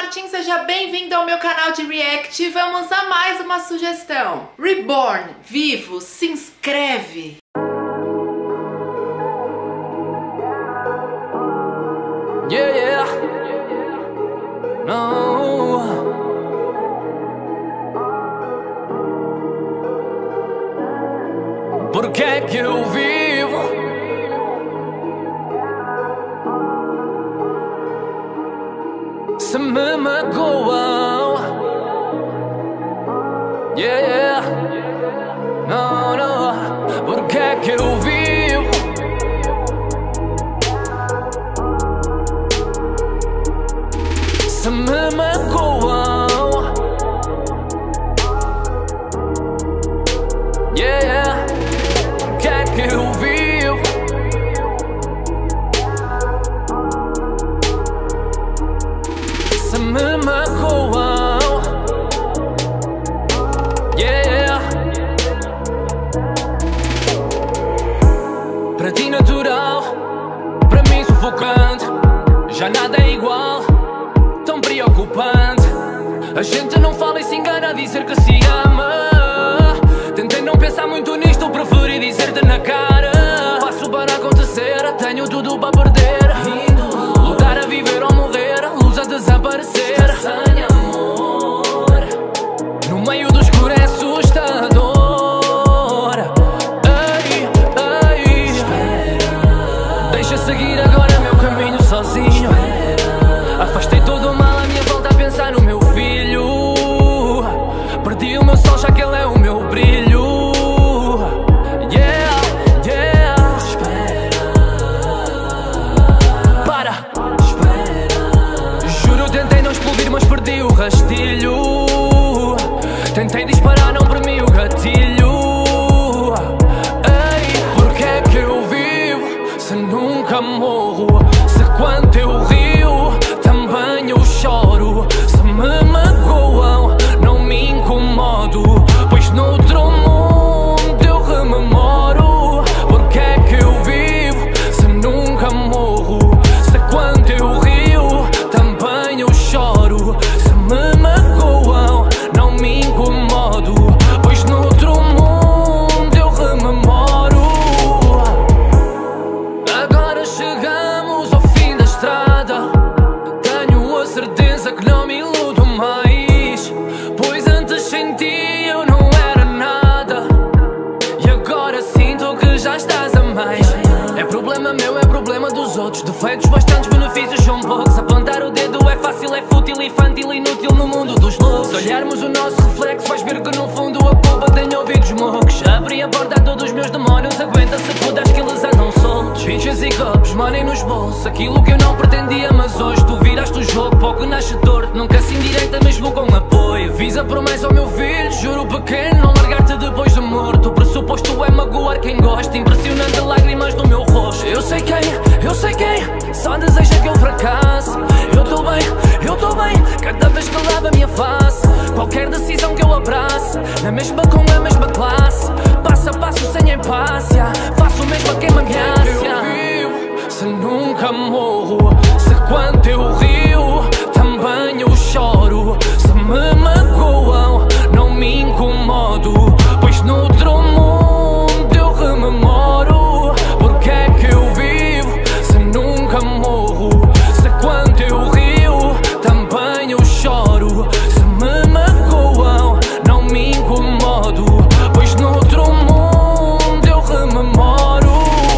Martins, seja bem-vindo ao meu canal de React. Vamos a mais uma sugestão. Reborn, vivo, se inscreve. Yeah, yeah. No. Por que é que eu vivo? Se me magoam. Yeah, yeah. No, no. Por que é que eu vivo? Se me magoam. Yeah, yeah. Por que é que eu vivo? Se me magoam. Yeah. Para ti natural, para mim sufocante. Já nada é igual, tão preocupante. A gente não fala e se engana a dizer que se ama. Tentei não pensar muito nisto, preferi dizer-te na cara. Passo para acontecer, tenho tudo para perder. Lutar a viver ou morrer, luz a desaparecer. Sem amor, no meio do escuro é assustador. Ei, ei, deixa seguir agora meu caminho sozinho. Afastei todo o mal à minha volta a pensar no meu filho. Perdi o meu sol já que ele é o meu brilho. Yeah, yeah. Espera. Para. Espera. Juro, tentei não explodir, mas perdi o rastilho. Tentei disparar, não premi o gatilho. Ei, por que é que eu vivo se nunca morro? Se quando eu rio também eu choro. Se me magoam, não me incomodo, pois noutro mundo eu rememoro. Por que é que eu vivo se nunca morro? Se quando eu rio também eu choro. Se me magoam, não me incomodo, pois noutro mundo eu rememoro. Agora chegamos ao fim da estrada. Tenho a certeza que não me iludo mais, pois antes sem ti eu não era nada. E agora sinto que já estás a mais. É problema meu, é problema dos outros. Defeitos bastantes, benefícios são poucos. Apontar o dedo é fácil, é fútil, infantil, inútil no mundo dos loucos. Se olharmos o nosso reflexo vais ver que no fundo a culpa tem ouvidos mocos. Abri a porta a todos os meus demónios, aguenta se puderes que eles andam soltos. Pinches e copos, money nos bolsos, aquilo que eu não pretendia, mas hoje tu viraste o jogo. Pouco nasce torto, nunca se endireita mesmo com apoio. Fiz a promessa ao meu filho, juro pequeno, não largar-te depois de morto. O pressuposto é magoar quem gosta, impressionante lágrimas no meu rosto. Eu sei quem, só deseja que eu fracasse. Eu tô bem, cada vez que lavo a minha face. Qualquer decisão que eu abrace, na mesma com a mesma classe. Passo a passo sem empácia, faço o mesmo a quem me ameaça. Eu vivo, se nunca morro. Se quando eu rio, também eu choro. Se me magoam, não me incomodo, pois noutro mundo eu rememoro. Por que é que eu vivo, se nunca morro? Se quando eu rio, também eu choro. Se me magoam, não me incomodo, pois noutro mundo eu rememoro.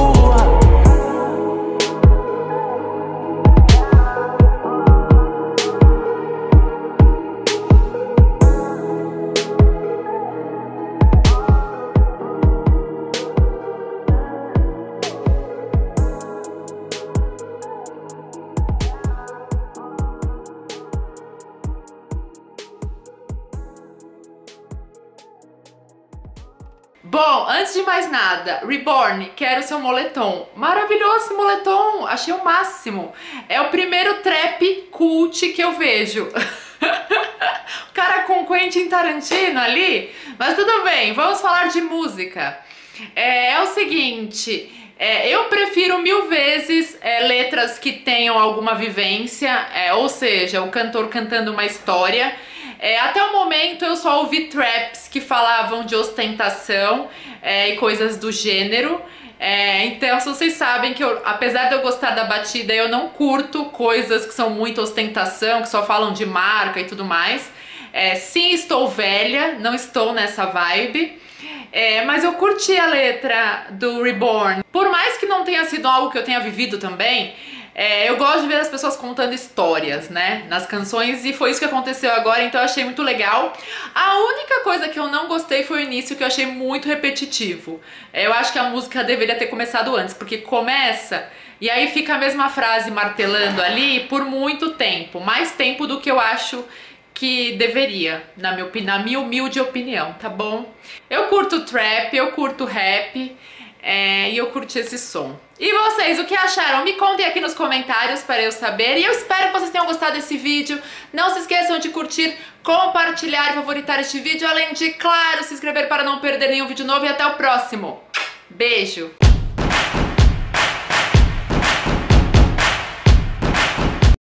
Bom, antes de mais nada, Reborn, quero seu moletom. Maravilhoso esse moletom, achei o máximo. É o primeiro trap cult que eu vejo. O cara com Quentin Tarantino ali, mas tudo bem, vamos falar de música. É o seguinte, Eu prefiro 1000 vezes letras que tenham alguma vivência, ou seja, o cantor cantando uma história. Até o momento eu só ouvi traps que falavam de ostentação e coisas do gênero. Então, se vocês sabem que apesar de eu gostar da batida, eu não curto coisas que são muito ostentação, que só falam de marca e tudo mais. Sim, estou velha, não estou nessa vibe. Mas eu curti a letra do Reborn. Por mais que não tenha sido algo que eu tenha vivido também, eu gosto de ver as pessoas contando histórias, né, nas canções, e foi isso que aconteceu agora, então eu achei muito legal. A única coisa que eu não gostei foi o início, que eu achei muito repetitivo. Eu acho que a música deveria ter começado antes, porque começa e aí fica a mesma frase martelando ali por muito tempo, mais tempo do que eu acho que deveria, na minha humilde opinião, tá bom? Eu curto trap, eu curto rap, e eu curti esse som. E vocês, o que acharam? Me contem aqui nos comentários para eu saber. E eu espero que vocês tenham gostado desse vídeo. Não se esqueçam de curtir, compartilhar e favoritar este vídeo. Além de, claro, se inscrever para não perder nenhum vídeo novo. E até o próximo. Beijo!